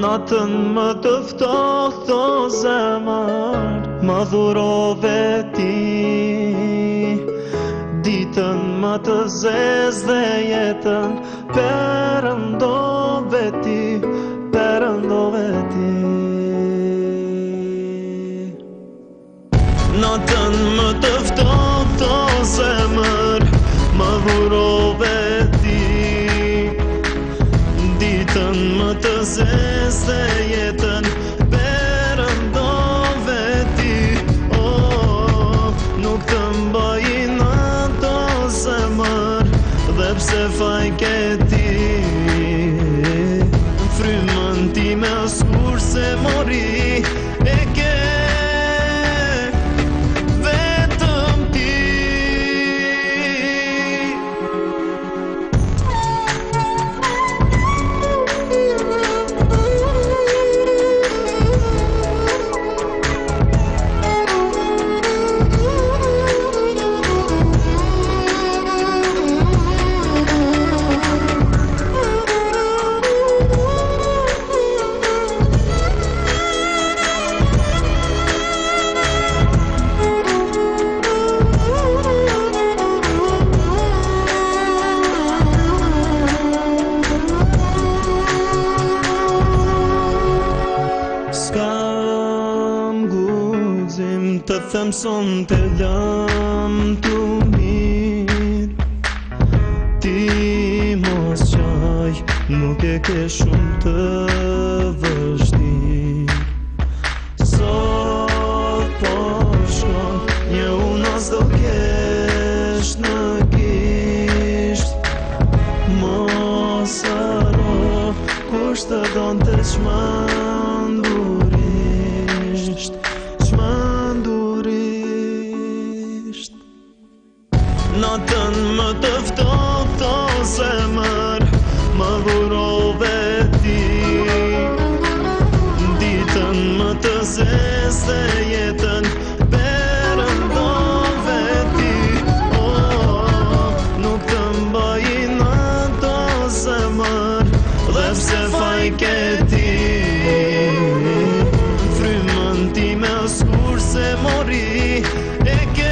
Natën më të ftohtë o zemër, më dhurove ti. Ditën më të zezë dhe jetën perëndove ti, perëndove ti. Natën më të ftohtë o zemër, më dhurove ti. Ditën më të zezë dhe jetën perëndove ti. Oh, nuk të mbaj natë o zemër, dhe pse faj ke ti. Frymën time askur se mori, e ke të them son të jam të mirë. Ti mos qaj, nuk e ke shumë të vështirë. Sot po shkon, një unas do kesh në gisht. Mos haro, kush të don të çmendurisht. Natën më të ftohtë o zemër, më dhurove ti. Ditën më të zezë dhe jetën perëndove ti. Oh, nuk të mbaj natë o zemër, dhe pse faj ke ti. Frymën time askur se mori, e ke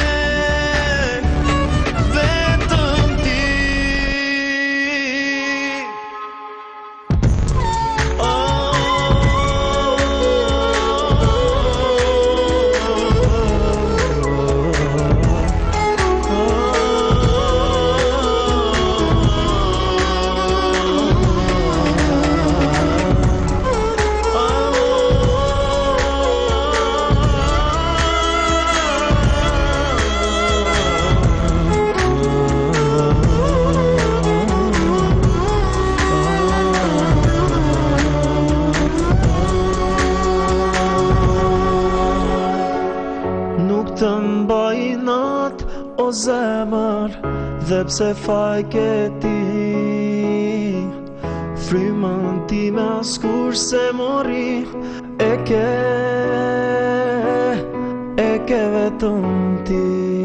të mbaj natë o zemër, dhe pse faj ke ti. Frymën time askur se mori, e ke vetëm ti.